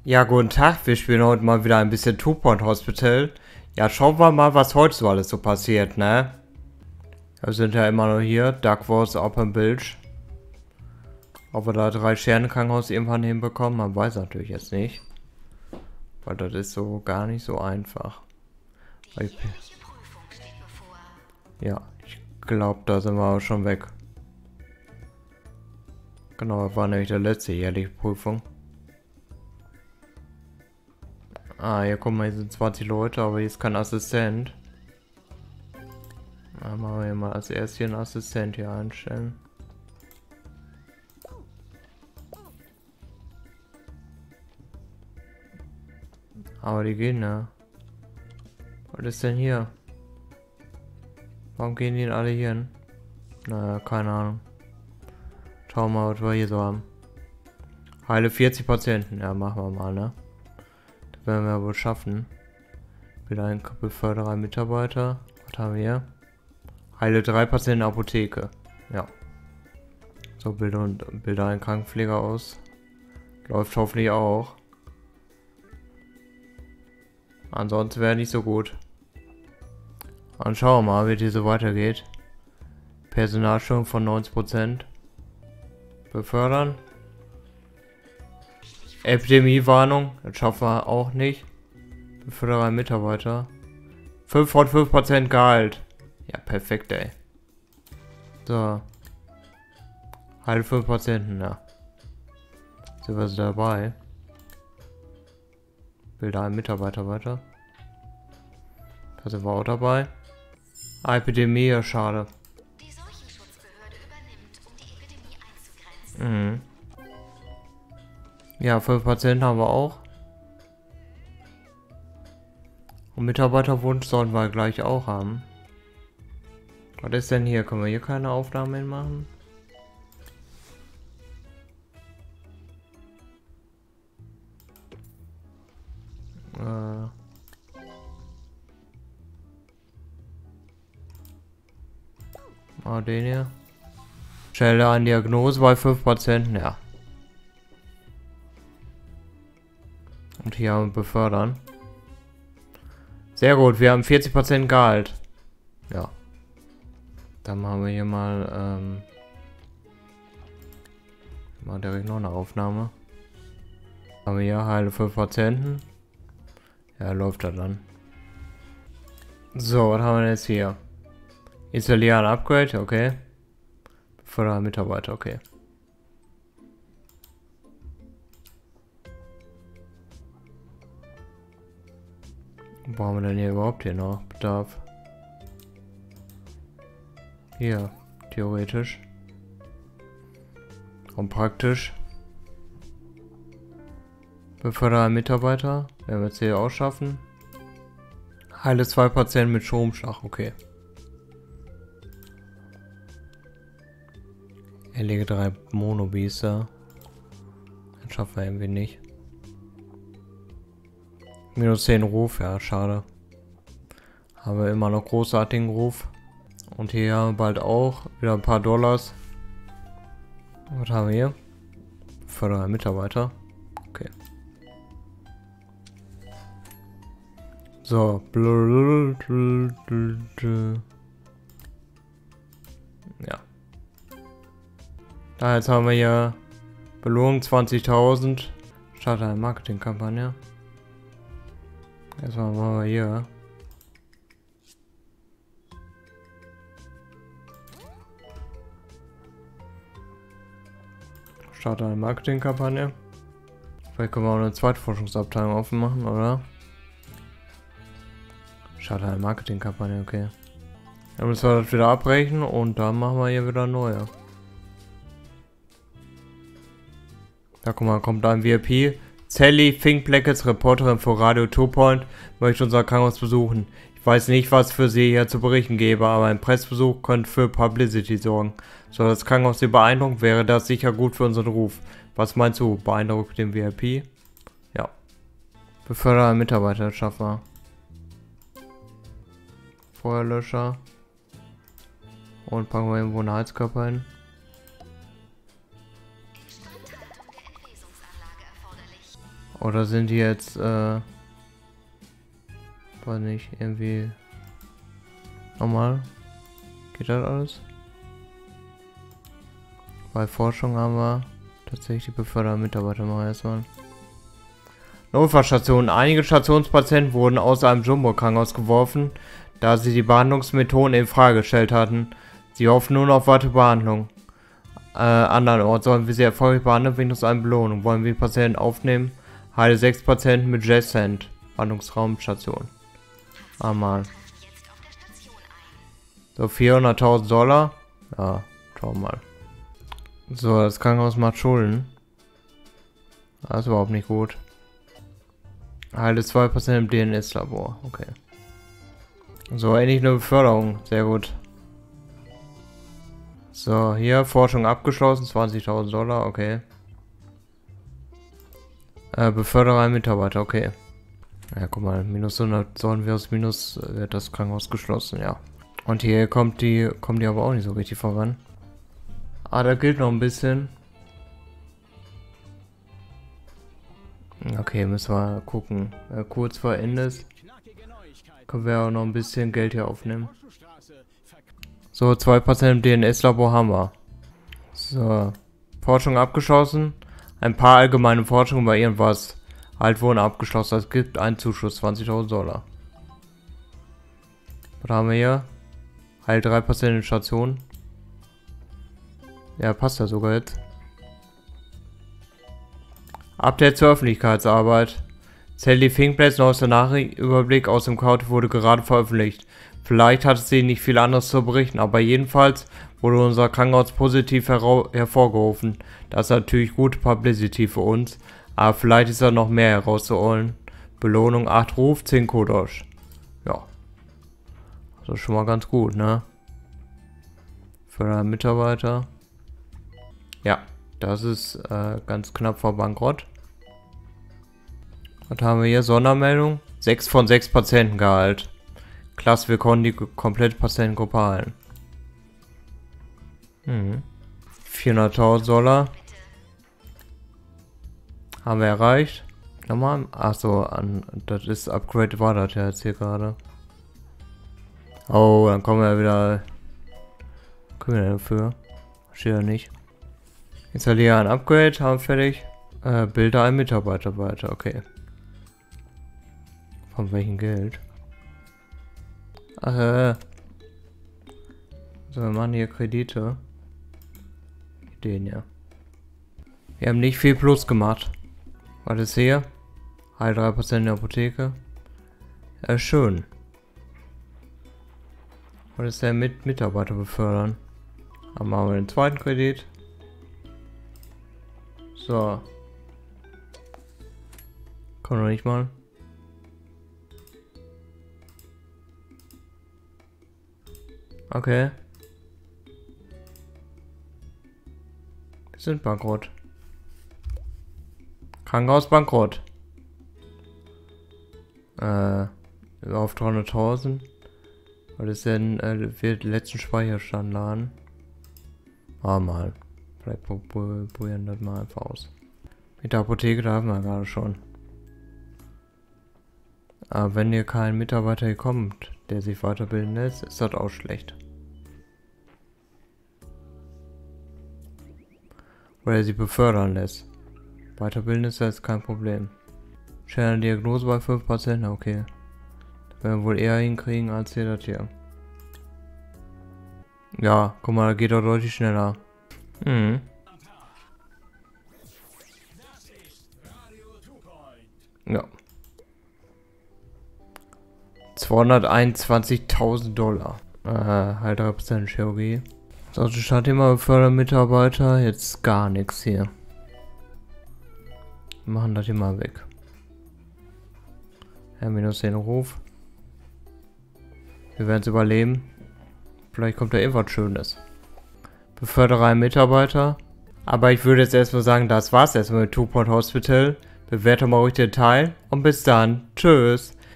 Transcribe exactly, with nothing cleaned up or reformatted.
Ja, guten Tag, wir spielen heute mal wieder ein bisschen Two Point Hospital. Ja, schauen wir mal, was heute so alles so passiert, ne? Wir sind ja immer noch hier, Duck Wars Open Bilge. Ob wir da drei Sterne Krankenhaus irgendwann hinbekommen, man weiß natürlich jetzt nicht. Weil das ist so gar nicht so einfach. Ich, ja, ich glaube, da sind wir aber schon weg. Genau, das war nämlich der letzte jährliche Prüfung. Ah, hier guck mal, hier sind zwanzig Leute, aber hier ist kein Assistent. Dann machen wir hier mal als erstes hier einen Assistent hier einstellen. Aber die gehen ja. Was ist denn hier? Warum gehen die denn alle hier hin? Naja, keine Ahnung. Schauen wir mal, was wir hier so haben. Heile vierzig Patienten. Ja, machen wir mal, ne? Das werden wir wohl schaffen. Wieder ein Beförderer Mitarbeiter. Was haben wir hier? Heile drei Patienten Apotheke. Ja. So, bilde und bilde einen Krankenpfleger aus. Läuft hoffentlich auch. Ansonsten wäre nicht so gut. Dann schauen wir mal, wie die so weitergeht. Personalstellung von neunzig Prozent. Befördern. Epidemiewarnung. Das schaffen wir auch nicht. Befördere einen Mitarbeiter. fünf von fünf Prozent Gehalt. Ja, perfekt, ey. So. Heile fünf Patienten, ja. Sind wir so dabei. Bilde einen Mitarbeiter weiter. Da sind wir auch dabei. Epidemie, ja, schade. Die Seuchenschutzbehörde übernimmt, um die Epidemie einzugrenzen. Mhm. Ja, fünf Patienten haben wir auch. Und Mitarbeiterwunsch sollen wir gleich auch haben. Was ist denn hier? Können wir hier keine Aufnahmen machen? Äh. Mal den hier. Stelle an Diagnose bei fünf Patienten, ja. Und hier haben wir befördern. Sehr gut, wir haben vierzig Prozent Gehalt. Ja. Dann machen wir hier mal, ähm, mal direkt noch eine Aufnahme. Haben wir hier heile fünf Patienten. Ja, läuft da dann. So, was haben wir jetzt hier? Installieren Upgrade, okay. Befördern Mitarbeiter, okay. Wo haben wir denn hier überhaupt hier noch Bedarf? Hier, theoretisch. Und praktisch. Befördern Mitarbeiter. Werden wir jetzt hier auch schaffen. Heile zwei Patienten mit Stromschlag, okay. Erlege drei Monobiester. Das schaffen wir irgendwie nicht. Minus zehn Ruf, ja, schade. Haben wir immer noch großartigen Ruf. Und hier haben wir bald auch wieder ein paar Dollars. Was haben wir hier? Förderer Mitarbeiter. Okay. So. Ja. Da jetzt haben wir hier Belohnung zwanzigtausend. Starte eine Marketingkampagne. Erstmal machen wir hier. Starte eine Marketingkampagne. Vielleicht können wir auch eine zweite Forschungsabteilung offen machen, oder? Starte eine Marketingkampagne, okay. Dann müssen wir das wieder abbrechen und dann machen wir hier wieder neue. Da guck mal, kommt ein V I P. Sally Fink Blackets, Reporterin für Radio Two Point, möchte unser Krankenhaus besuchen. Ich weiß nicht, was für sie hier zu berichten gäbe, aber ein Pressbesuch könnte für Publicity sorgen. Soll das Krankenhaus sie beeindrucken, wäre das sicher gut für unseren Ruf. Was meinst du? Beeindruckt den V I P? Ja. Befördere einen Mitarbeiter, schaffen wir. Feuerlöscher. Und packen wir irgendwo einen Heizkörper hin. Oder sind die jetzt, äh... weiß nicht, irgendwie... normal? Geht das alles? Bei Forschung haben wir tatsächlich die beförderten Mitarbeiter mal erstmal. Notfallstationen. Einige Stationspatienten wurden aus einem Jumbo-Krankenhaus geworfen, da sie die Behandlungsmethoden in Frage gestellt hatten. Sie hoffen nun auf weitere Behandlung. Äh, andernorts sollen wir sie erfolgreich behandeln, wegen uns eine Belohnung. Wollen wir Patienten aufnehmen? Heile sechs Patienten mit Jessend. Behandlungsraumstation. Ah, Mann. So, vierhunderttausend Dollar. Ja, schau mal. So, das Krankenhaus macht Schulden. Das ist überhaupt nicht gut. Heile zwei Patienten im D N S-Labor. Okay. So, endlich eine Beförderung. Sehr gut. So, hier Forschung abgeschlossen. zwanzigtausend Dollar. Okay. Äh, Beförderer ein Mitarbeiter. Okay. Ja, guck mal. Minus hundert sollen wir aus Minus äh, wird das Krankenhaus geschlossen. Ja. Und hier kommt die, kommen die aber auch nicht so richtig voran. Ah, da gilt noch ein bisschen. Okay, müssen wir gucken. Äh, kurz vor Ende können wir auch noch ein bisschen Geld hier aufnehmen. So, zwei Patienten im D N S-Labor haben wir. So, Forschung abgeschlossen. Ein paar allgemeine Forschungen bei irgendwas halt wurden abgeschlossen. Es gibt einen Zuschuss, zwanzigtausend Dollar. Was haben wir hier? Halt drei Patienten in Station. Ja, passt ja sogar jetzt. Update zur Öffentlichkeitsarbeit. Sally Finkblades neuester Nachrichtenüberblick aus dem Cloud wurde gerade veröffentlicht. Vielleicht hatte sie nicht viel anderes zu berichten, aber jedenfalls wurde unser Krankenhaus positiv hervorgerufen. Das ist natürlich gute Publicity für uns, aber vielleicht ist da noch mehr herauszuholen. Belohnung acht Ruf, zehn Kodosh. Ja. Das ist schon mal ganz gut, ne? Für einen Mitarbeiter. Ja, das ist äh, ganz knapp vor Bankrott. Was haben wir hier? Sondermeldung. sechs von sechs Patientengehalt. Klasse, wir konnten die komplette Patientengruppe heilen. Hm. vierhunderttausend Dollar. Haben wir erreicht. Nochmal. Achso, an, das ist Upgrade war das ja jetzt hier gerade. Oh, dann kommen wir wieder. Können wir dafür? Steht ja nicht. Installiere ein Upgrade, haben wir fertig. Äh, Bilder ein Mitarbeiter weiter, okay. Von welchem Geld? Ach, äh. So, wir machen hier Kredite. Den ja. Wir haben nicht viel Plus gemacht. Was ist hier? Heil drei Prozent in der Apotheke. Ja, schön. Was ist der mit Mitarbeiter befördern? Dann machen wir den zweiten Kredit. So. Kann doch nicht mal. Okay. Wir sind bankrott. Krankenhaus bankrott. Äh, auf dreihunderttausend. Was ist denn, äh, wird letzten Speicherstand laden? Ah, mal. Vielleicht probieren das mal einfach aus. Mit der Apotheke, da haben wir gerade schon. Aber wenn hier kein Mitarbeiter hier kommt, der sich weiterbilden lässt, ist das auch schlecht. Oder er sich befördern lässt. Weiterbilden ist jetzt kein Problem. Schnelle Diagnose bei fünf Prozent, okay. Das werden wir wohl eher hinkriegen als hier das hier. Ja, guck mal, da geht doch deutlich schneller. Hm. Ja. zweihunderteinundzwanzigtausend Dollar. Äh, halt drei Prozent Chirurgie. So, statt immer befördern Mitarbeiter, jetzt gar nichts hier. Wir machen das hier mal weg. Ja, minus den Ruf. Wir werden es überleben. Vielleicht kommt da irgendwas Schönes. Befördere einen Mitarbeiter. Aber ich würde jetzt erstmal sagen, das war's erstmal mit Two Point Hospital. Bewerte mal ruhig den Teil und bis dann. Tschüss.